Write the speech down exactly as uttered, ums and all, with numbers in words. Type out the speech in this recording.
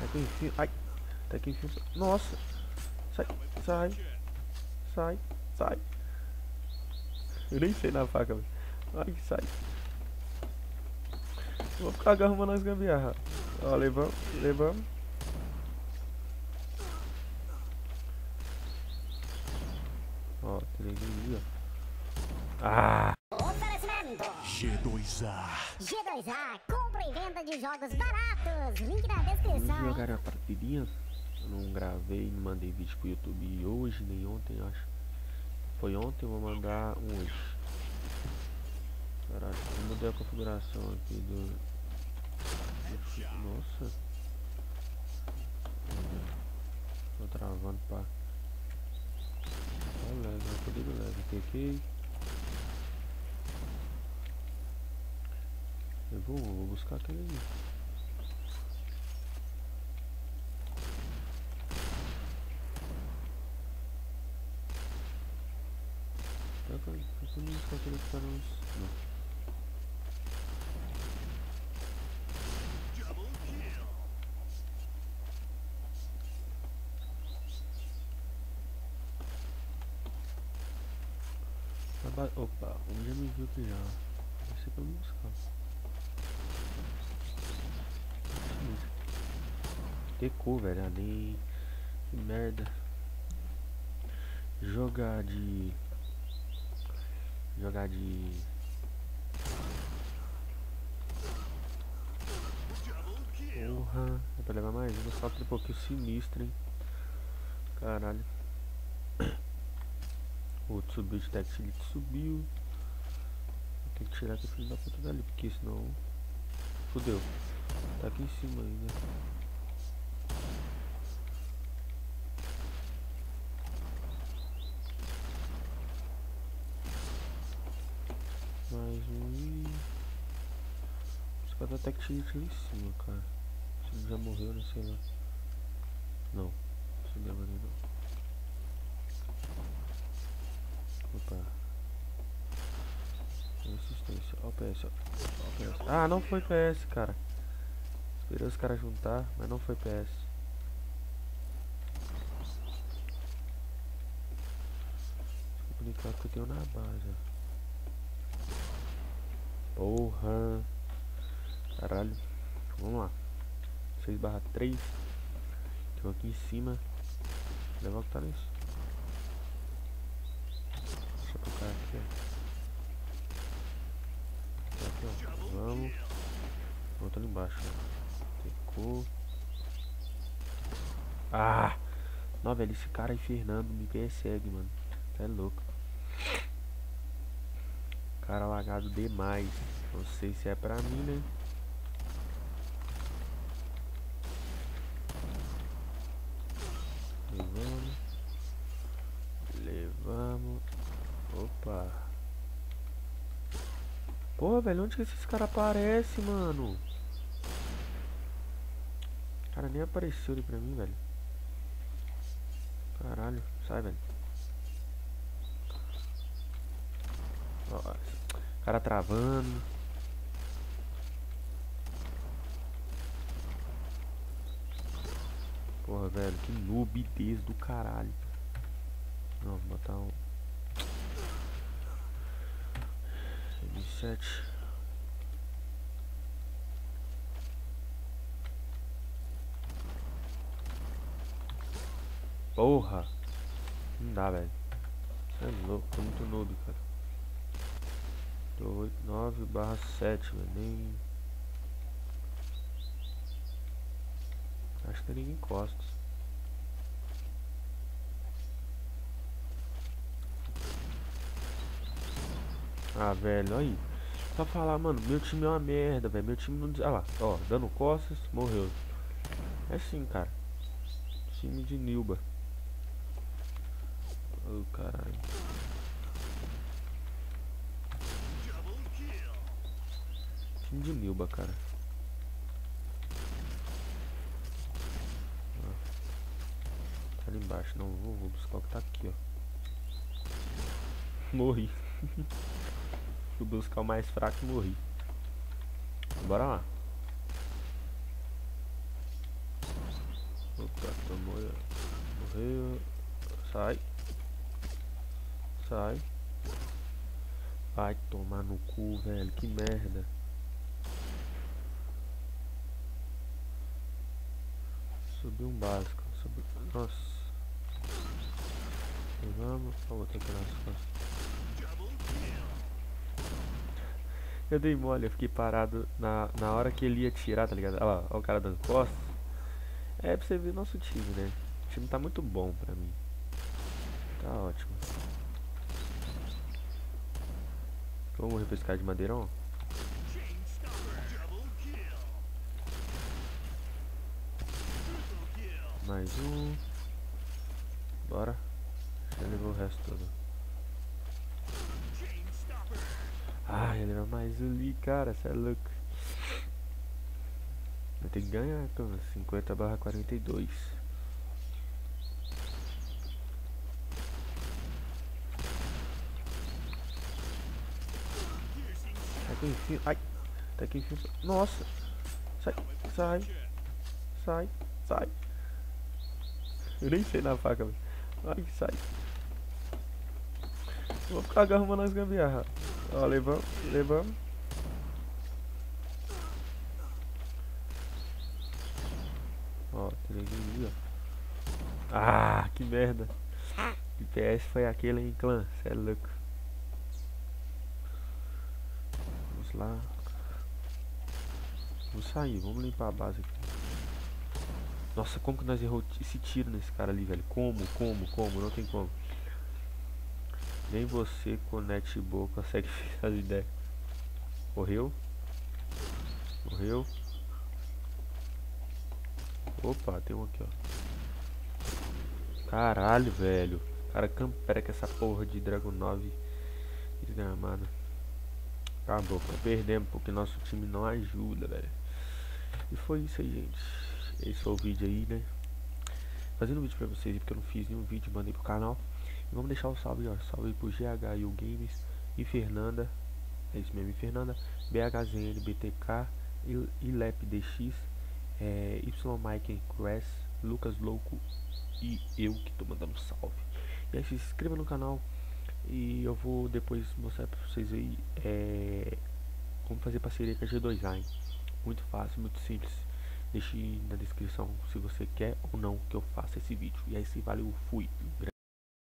que eu enfio. Ai, até que enfio. Nossa. Sai, sai, sai, sai. Eu nem sei na faca, velho. Ai, sai. Vou ficar arrumando as gambiarra. Ó, levamos, levamos. Ó, tem ninguém ali, ó. Ah! Oferecimento G dois A. G dois A, compra e venda de jogos baratos. Link na Vamos descrição, jogar hein? uma partidinha. Eu não gravei, não mandei vídeo pro YouTube hoje, nem ontem, eu acho. Foi ontem, eu vou mandar um hoje. Caralho, eu mudei a configuração aqui do... Nossa. Tô travando, pá. Olha, leve, poder do leve. Cliquei. Eu vou, vou buscar aquele ali. Eu não buscar aquele que tá nos... Não. Opa, um já me viu aqui já. Vai ser pra me buscar. Tecou, velho, ali. Que merda. Jogar de... Jogar de... Porra, é pra levar mais um, só que um pouquinho sinistro, hein. Caralho. O outro subiu de Dex, ele subiu. Tem que tirar aquele filho da puta dali, porque senão... Fudeu. Tá aqui em cima ainda. Mais um. Os caras até que tiram ali em cima, cara. Se ele já morreu, não sei lá. Não. Subiu agora não. Opa. Resistência. Ó o P S, ó. Ó o P S. Ah, não foi P S, cara. Esperei os caras juntar, mas não foi P S. Complicado que eu tenho na base, ó. Porra. Caralho. Vamos lá. seis barra três. Tem aqui em cima. Levar o que tá nisso. Deixa eu tocar aqui, ó. Aqui, ó. Vamos. Volta ali embaixo, ó. Tecou. Ah! Não, velho, esse cara aí, Fernando, me persegue, mano. Tá louco. Cara lagado demais. Não sei se é pra mim, né? Levamos. Levamos. Opa. Porra, velho, onde que esses caras aparecem, mano? O cara nem apareceu ali pra mim, velho. Caralho, sai, velho. Ó, cara travando. Porra, velho, que nubidez do caralho. Não, vou botar um M sete. Porra! Não dá, velho. Você é louco, tô muito noob, cara. Tô oito nove barra sete, velho. Nem... Acho que tem ninguém encosta. Ah, velho, aí. Só falar, mano, meu time é uma merda, velho. Meu time não... Ah lá, ó, dando costas, morreu. É assim, cara. Time de Nilba. Oh, caralho. Time de Nilba, cara. Ah. Tá ali embaixo, não vou, vou buscar o que tá aqui, ó. Morri. Fui buscar o mais fraco e morri. Bora lá. Morreu. Sai. Sai. Vai tomar no cu, velho. Que merda. Subiu um básico. Subiu... Nossa. Vamos. Ó, vou ter que ir nas costas. Eu dei mole, eu fiquei parado na, na hora que ele ia tirar, tá ligado? Olha lá, olha o cara dando costas. É pra você ver nosso time, né? O time tá muito bom pra mim. Tá ótimo. Vamos morrer pra esse cara de madeirão? Mais um. Bora. Já levou o resto todo. Ah, ele era mais ali, cara. Cê é louco. Vai ter que ganhar, então. cinquenta barra quarenta e dois. Até que enfim. Ai. Até que enfim. Nossa. Sai. Sai. Sai. Sai. Eu nem sei na faca, velho. Ai, sai. Vou ficar arrumando as gambiarra. Ó, levamos, levamos. Ó, tem ninguém ali, ó. Ah, que merda. Que P S foi aquele, hein, clã? Cê é louco. Vamos lá. Vamos sair, vamos limpar a base aqui. Nossa, como que nós errou esse tiro nesse cara ali, velho? Como, como, como? Não tem como. Nem você com net boa consegue fazer ideia. Morreu. Morreu. Opa, tem um aqui, ó. Caralho, velho. O cara campera com essa porra de Dragon nove desgramada. Acabou, perdemos porque nosso time não ajuda, velho. E foi isso aí, gente. Esse foi o vídeo aí, né? Fazendo um vídeo pra vocês, porque eu não fiz nenhum vídeo, mandei pro canal. E vamos deixar o salve, ó. Salve pro G H U Games e Fernanda. É isso mesmo, e Fernanda. B H Z N, B T K, Ilep D X, é, Y Mike Crash, Lucas Louco e eu que tô mandando salve. E aí, se inscreva no canal e eu vou depois mostrar pra vocês aí é, como fazer parceria com a G dois A, hein? Muito fácil, muito simples. Deixe na descrição se você quer ou não que eu faça esse vídeo. E aí, se valeu, fui.